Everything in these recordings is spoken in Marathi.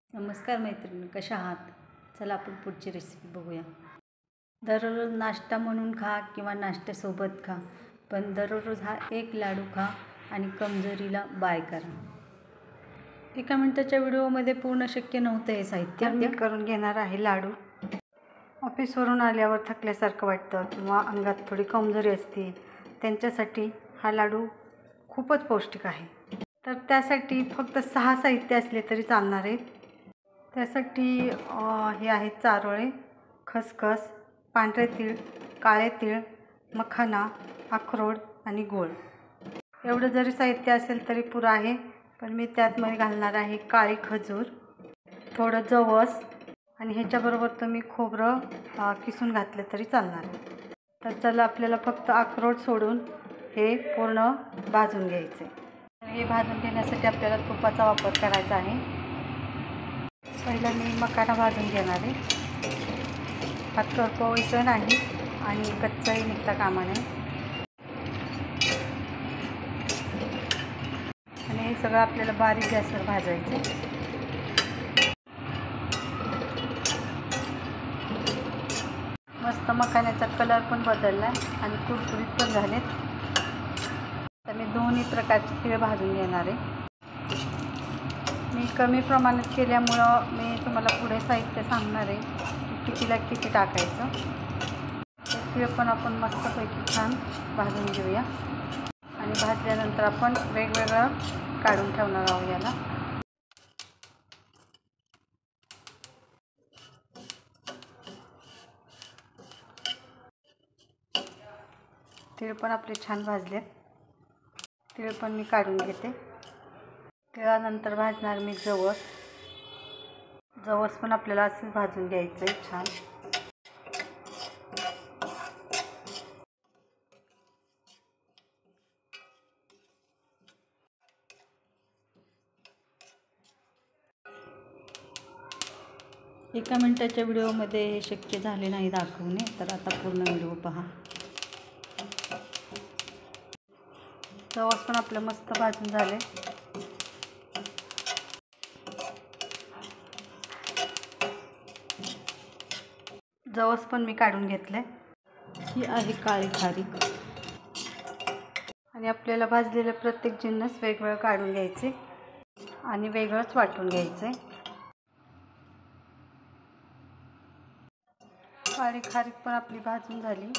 नमस्कार मैत्रिणी, कशा आहात? चला आपण पुढची रेसिपी बघूया. दररोज नाश्ता म्हणून खा किंवा नाश्त्यासोबत खा, पण दररोज हा एक लाडू खा आणि कमजोरीला बाय करा. एका मिनिटाच्या व्हिडिओमध्ये पूर्ण शक्य नव्हतं हे साहित्य. मी करून घेणार आहे लाडू. ऑफिसवरून आल्यावर थकल्यासारखं वाटतं किंवा अंगात थोडी कमजोरी असते, त्यांच्यासाठी हा लाडू खूपच पौष्टिक आहे. तर त्यासाठी फक्त 6 साहित्य असले तरी चालणार आहेत. त्यासाठी हे आहेत चारोळे, खसखस, पांढरे तीळ, काळे तीळ, मखाना, अक्रोड आणि गूळ. एवढं जरी साहित्य असेल तरी पुरं आहे, पण मी त्यातमध्ये घालणार आहे काळी खजूर, थोडं जवस आणि ह्याच्याबरोबर तुम्ही खोबरं किसून घातलं तरी चालणार आहे. तर चला, आपल्याला फक्त अक्रोड सोडून हे पूर्ण भाजून घ्यायचे. हे भाजून घेण्यासाठी आपल्याला तुपाचा वापर करायचा आहे. पहिला मी मखाना भाजून घेणार आहे. हा करपवायचा नाही आणि कच्चाही निघता कामा नये. आणि हे सगळं आपल्याला बारीक गॅसवर भाजायचं. मस्त मखान्याचा कलर पण बदलला आणि कुरकुरीत पण झालेत. तर मी दोन्ही प्रकारचे तीळ भाजून घेणार आहे. मी कमी प्रमाणात केल्यामुळं मी तुम्हाला पुढे साहित्य सांगणार आहे की कितीला किती टाकायचं. ते पण आपण मस्तपैकी छान भाजून घेऊया आणि भाजल्यानंतर आपण वेगवेगळं काढून ठेवणार आहोत याला. तीळ पण आपले छान भाजलेत. तीळ पण मी काढून घेते. त्यानंतर भाजणार मी जवस. जवस पण आपल्याला असं भाजून घ्यायचं आहे छान. एका मिनिटाच्या व्हिडिओमध्ये हे शक्य झाले नाही दाखवणे, तर आता पूर्ण व्हिडिओ पहा. जवस पण आपलं मस्त भाजून झाले. जवस पण मी काढून घेतले. ही आहे काळी खारीक. आणि आपल्याला भाजलेले प्रत्येक जिन्नस वेगवेगळं काढून घ्यायचे आणि वेगळंच वाटून घ्यायचे. काळी खारीक पण आपली भाजून झाली.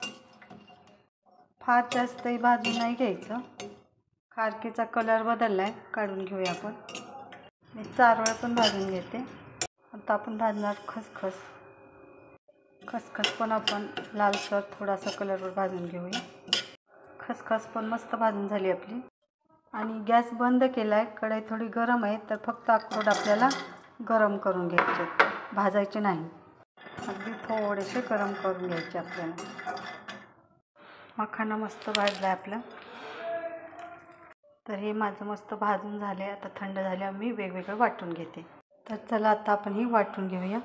फार जास्तही भाजून नाही घ्यायचं. खारकेचा कलर बदलला आहे, काढून घेऊया आपण. मी चारोळे पण भाजून घेते. आता आपण भाजणार खसखस. खसखस पण आपण लालसर थोडासा कलरवर भाजून घेऊया. खसखस पण मस्त भाजून झाली आपली. आणि गॅस बंद केला आहे. कढई थोडी गरम आहे, तर फक्त अक्रोड आपल्याला गरम करून घ्यायचे, भाजायचे नाही. अगदी थोडेसे गरम करून घ्यायचे आपल्याला. मखाना मस्त भाजला आहे आपला. तर हे माझं मस्त भाजून झाले. आता थंड झाल्यावर मी वेगवेगळं वाटून घेते. तर चला, आता आपण ही वाटून घेऊया.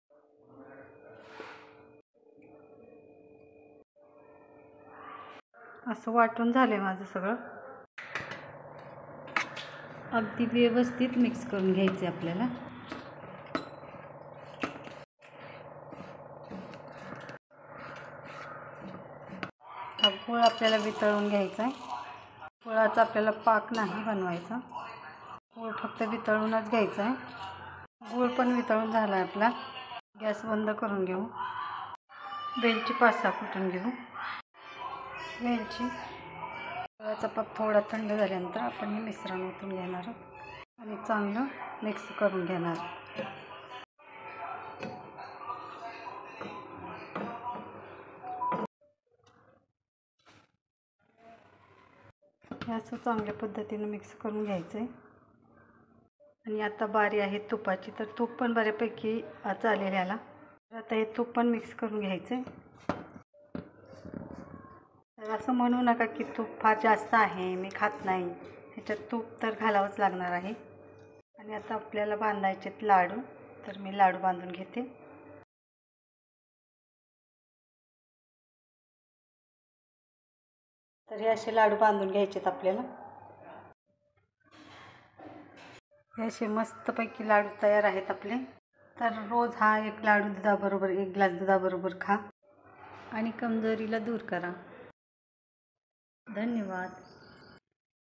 असं वाटून झाले माझं सगळं. अगदी व्यवस्थित मिक्स करून घ्यायचे आपल्याला. हा गूळ आपल्याला वितळून घ्यायचा आहे. गुळाचा आपल्याला पाक नाही बनवायचा. गूळ फक्त वितळूनच घ्यायचा आहे. गूळ पण वितळून झाला आहे आपला. गॅस बंद करून घेऊ. वेलची 5-6 कुटून घेऊ. वेलची. गुळाचा पाक थोडा थंड झाल्यानंतर आपण हे मिश्रण ओतून घेणार आणि चांगलं मिक्स करून घेणार. हे असं चांगल्या पद्धतीनं मिक्स करून घ्यायचं आहे. आणि आता बारी आहे तुपाची, तर तूप पण बऱ्यापैकी चालेल याला. आता हे तूप पण मिक्स करून घ्यायचं आहे. तर असं म्हणू नका की तूप फार जास्त आहे, मी खात नाही. ह्याच्यात तूप तर घालावंच लागणार आहे. आणि आता आपल्याला बांधायचेत लाडू. तर मी लाडू बांधून घेते. तर हे असे लाडू बांधून घ्यायचेत आपल्याला. हे असे मस्तपैकी लाडू तयार आहेत आपले. तर रोज हा एक लाडू दुधाबरोबर, एक ग्लास दुधाबरोबर खा आणि कमजोरीला दूर करा. धन्यवाद.